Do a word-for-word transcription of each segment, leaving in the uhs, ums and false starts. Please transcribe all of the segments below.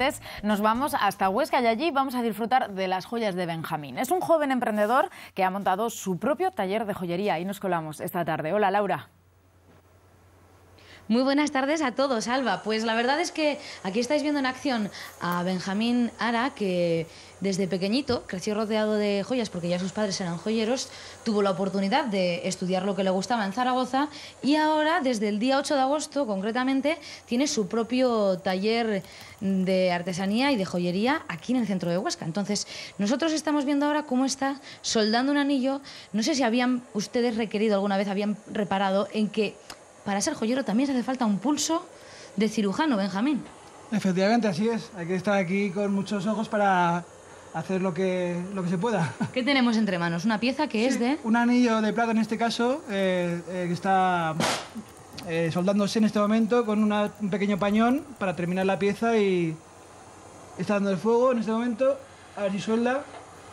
Nos vamos hasta Huesca y allí vamos a disfrutar de las joyas de Benjamín. Es un joven emprendedor que ha montado su propio taller de joyería y nos colamos esta tarde. Hola, Laura. Muy buenas tardes a todos, Alba. Pues la verdad es que aquí estáis viendo en acción a Benjamín Ara, que desde pequeñito creció rodeado de joyas porque ya sus padres eran joyeros, tuvo la oportunidad de estudiar lo que le gustaba en Zaragoza y ahora, desde el día ocho de agosto concretamente, tiene su propio taller de artesanía y de joyería aquí en el centro de Huesca. Entonces, nosotros estamos viendo ahora cómo está soldando un anillo. No sé si habían ustedes requerido alguna vez, habían reparado en que para ser joyero también se hace falta un pulso de cirujano, Benjamín. Efectivamente, así es. Hay que estar aquí con muchos ojos para hacer lo que, lo que se pueda. ¿Qué tenemos entre manos? Una pieza que sí, es de... un anillo de plata en este caso, eh, eh, que está eh, soldándose en este momento con una, un pequeño pañón para terminar la pieza y está dando el fuego en este momento. A ver si suelda.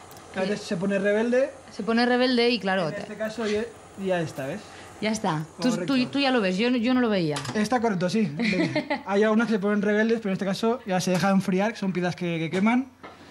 A ver si se pone rebelde. Se pone rebelde y claro... En este caso ya, ya está, ¿ves? Ya está. Tú, tú, tú ya lo ves, yo, yo no lo veía. Está correcto, sí. Hay algunas que se ponen rebeldes, pero en este caso ya se deja enfriar, que son piezas que, que queman.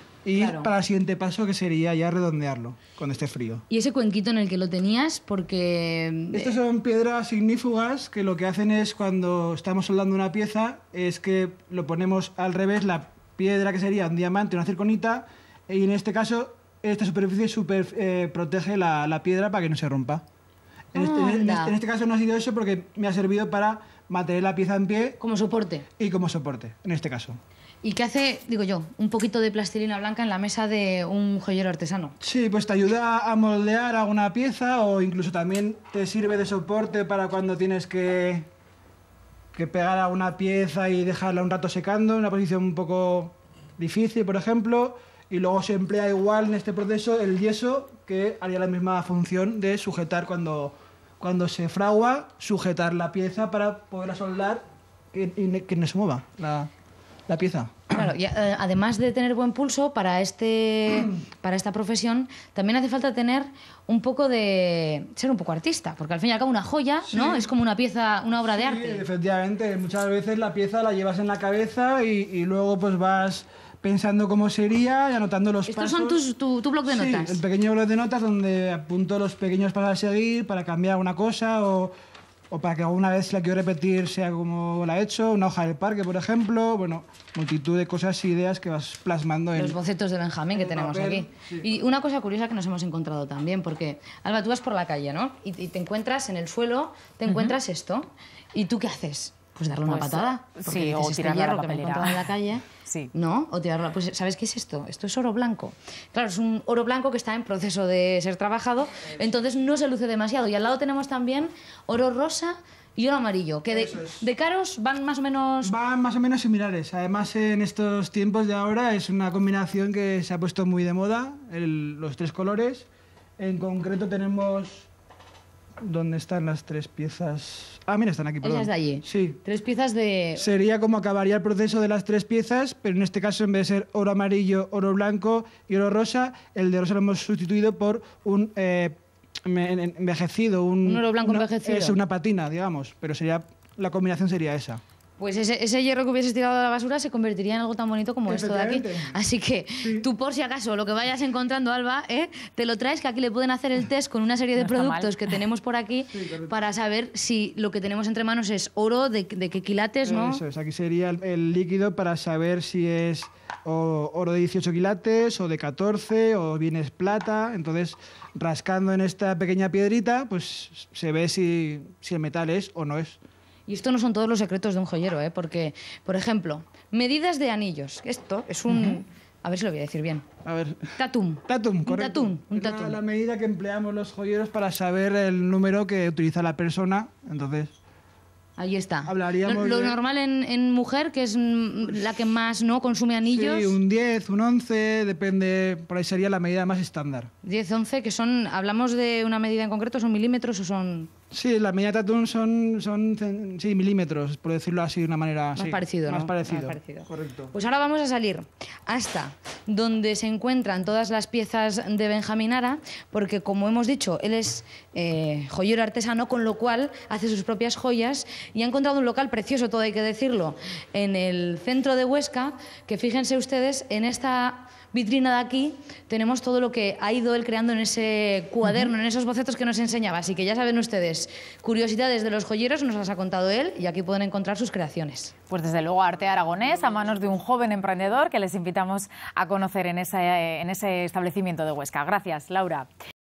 Y claro, para el siguiente paso, que sería ya redondearlo cuando esté frío. ¿Y ese cuenquito en el que lo tenías? Porque... Estas son piedras ignífugas que lo que hacen es, cuando estamos soldando una pieza, es que lo ponemos al revés, la piedra que sería un diamante, una circonita, y en este caso, esta superficie super, eh, protege la, la piedra para que no se rompa. En este, oh, en, este, en este caso no ha sido eso porque me ha servido para mantener la pieza en pie. Como soporte. Y como soporte, en este caso. ¿Y qué hace, digo yo, un poquito de plastilina blanca en la mesa de un joyero artesano? Sí, pues te ayuda a moldear alguna pieza o incluso también te sirve de soporte para cuando tienes que, que pegar a una pieza y dejarla un rato secando, en una posición un poco difícil, por ejemplo. Y luego se emplea igual en este proceso el yeso, que haría la misma función de sujetar cuando, cuando se fragua, sujetar la pieza para poderla soldar y que, que no se mueva la, la pieza. Claro, y eh, además de tener buen pulso para, este, para esta profesión, también hace falta tener un poco de... ser un poco artista, porque al fin y al cabo una joya, sí, ¿no? Es como una pieza, una obra sí, de arte. Efectivamente, muchas veces la pieza la llevas en la cabeza y, y luego pues vas pensando cómo sería y anotando los ¿Estos pasos. son tus, tu, tu blog de notas? Sí, el pequeño blog de notas donde apunto los pequeños pasos a seguir para cambiar una cosa o, o para que alguna vez si la quiero repetir sea como la he hecho, una hoja del parque, por ejemplo. Bueno, multitud de cosas e ideas que vas plasmando en... Los bocetos de Benjamín que tenemos papel, aquí. Sí. Y una cosa curiosa que nos hemos encontrado también, porque, Alba, tú vas por la calle, ¿no? Y, y te encuentras en el suelo, te encuentras uh-huh. esto, ¿y tú qué haces? Pues darle pues, una patada. Sí, dices, o tirar este hierro la que me he encontrado en la calle. Sí. ¿No? O tirarla. Pues, ¿sabes qué es esto? Esto es oro blanco. Claro, es un oro blanco que está en proceso de ser trabajado, entonces no se luce demasiado. Y al lado tenemos también oro rosa y oro amarillo, que de, de caros van más o menos... Van más o menos similares. Además, en estos tiempos de ahora es una combinación que se ha puesto muy de moda, el, los tres colores. En concreto tenemos... ¿Dónde están las tres piezas? Ah, mira, están aquí, perdón. Esas de allí. Sí. Tres piezas de... Sería como acabaría el proceso de las tres piezas, pero en este caso, en vez de ser oro amarillo, oro blanco y oro rosa, el de rosa lo hemos sustituido por un eh, envejecido. Un, un oro blanco una, envejecido. Es una patina, digamos, pero sería la combinación sería esa. Pues ese, ese hierro que hubieses tirado a la basura se convertiría en algo tan bonito como esto de aquí. Así que sí, tú, por si acaso, lo que vayas encontrando, Alba, ¿eh? te lo traes, que aquí le pueden hacer el test con una serie de no productos que tenemos por aquí sí, para saber si lo que tenemos entre manos es oro, de, de qué quilates, ¿no? Eso es, aquí sería el, el líquido para saber si es o, oro de dieciocho quilates o de catorce o bien es plata. Entonces, rascando en esta pequeña piedrita, pues se ve si, si el metal es o no es. Y esto no son todos los secretos de un joyero, ¿eh? Porque, por ejemplo, medidas de anillos. Esto es un... Uh-huh. A ver si lo voy a decir bien. A ver. Tatum. Tatum, correcto. Un tatum. Un tatum. Es la medida que empleamos los joyeros para saber el número que utiliza la persona. Entonces... Ahí está. Hablaríamos lo, lo de... normal en, en mujer, que es la que más no consume anillos. Sí, un diez, un once, depende, por ahí sería la medida más estándar. diez, once, que son, hablamos de una medida en concreto, ¿son milímetros o son...? Sí, las medidas Tatún son, son sí, milímetros, por decirlo así de una manera... Más sí, parecido, más ¿no? parecido, Más parecido. correcto. Pues ahora vamos a salir hasta donde se encuentran todas las piezas de Benjamín Ara, porque como hemos dicho, él es eh, joyero artesano, con lo cual hace sus propias joyas y ha encontrado un local precioso, todo hay que decirlo, en el centro de Huesca, que fíjense ustedes, en esta vitrina de aquí tenemos todo lo que ha ido él creando en ese cuaderno, uh-huh. en esos bocetos que nos enseñaba. Así que ya saben ustedes, curiosidades de los joyeros nos las ha contado él y aquí pueden encontrar sus creaciones. Pues desde luego arte aragonés a manos de un joven emprendedor que les invitamos a conocer en ese, en ese establecimiento de Huesca. Gracias, Laura.